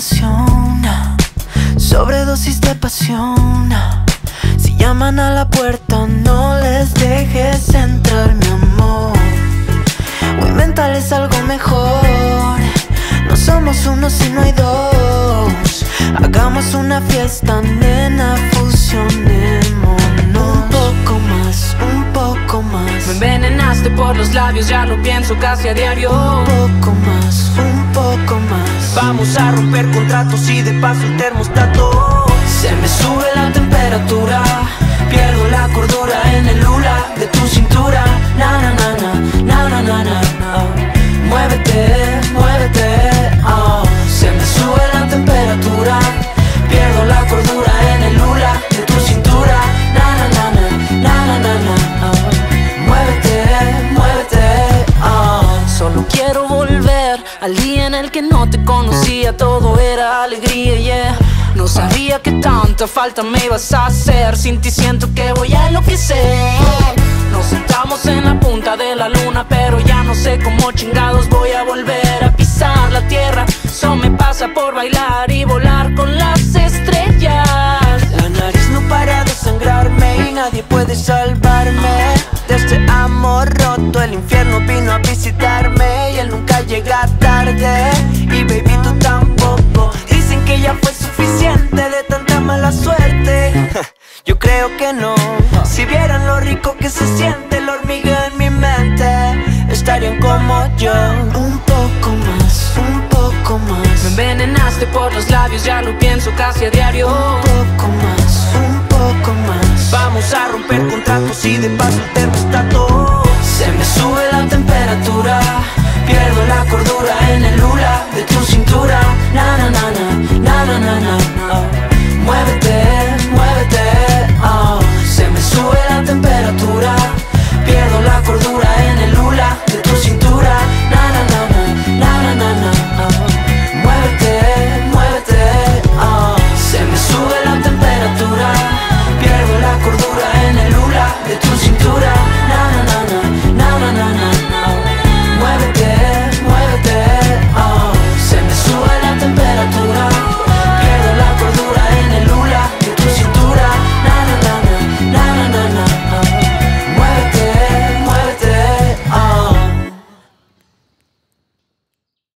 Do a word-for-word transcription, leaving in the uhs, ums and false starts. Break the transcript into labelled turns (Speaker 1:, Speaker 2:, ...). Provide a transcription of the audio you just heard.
Speaker 1: habitación, sobredosis de pasión. Si llaman a la puerta, no les dejes entrar, mi amor. O invéntales algo mejor. No somos uno si no hay dos. Hagamos una fiesta, nena, fusionémonos. Un poco más, un poco más.
Speaker 2: Me envenenaste por los labios, ya lo pienso casi a diario.
Speaker 1: Un poco más, un poco más.
Speaker 2: Vamos a romper contratos y de paso el termostato.
Speaker 1: Se me sube la temperatura, pierdo la cordura en el hula de tu cintura. Na na na na, na na na na, na. Muévete, muévete, oh. Se me sube la temperatura, pierdo la cordura en el hula de tu cintura. Na na na na, na na na na, oh. Muévete, muévete, oh.
Speaker 2: Solo quiero volver al día en el que no te conocía, todo era alegría, yeah. No sabía que tanta falta me ibas a hacer. Sin ti siento que voy a enloquecer. Nos sentamos en la punta de la luna, pero ya no sé cómo chingados voy a volver a pisar la tierra. Eso me pasa por bailar y volar con las estrellas.
Speaker 1: La nariz no para de sangrarme y nadie puede salvarme de este amor roto. El infierno vino a visitarme y él nunca llega tarde. Y baby, tú tampoco. Dicen que ya fue suficiente de tanta mala suerte. Yo creo que no. Si vieran lo rico que se siente la hormiga en mi mente, estarían como yo. Un poco más, un poco más.
Speaker 2: Me envenenaste por los labios, ya lo pienso casi a diario.
Speaker 1: Un poco más, un poco más.
Speaker 2: Vamos a romper contratos y de paso el termostato.
Speaker 1: Se me sube la temperatura, pierdo la cordura en el hula de tu cintura. Na na na na, na na na na, na. Muévete,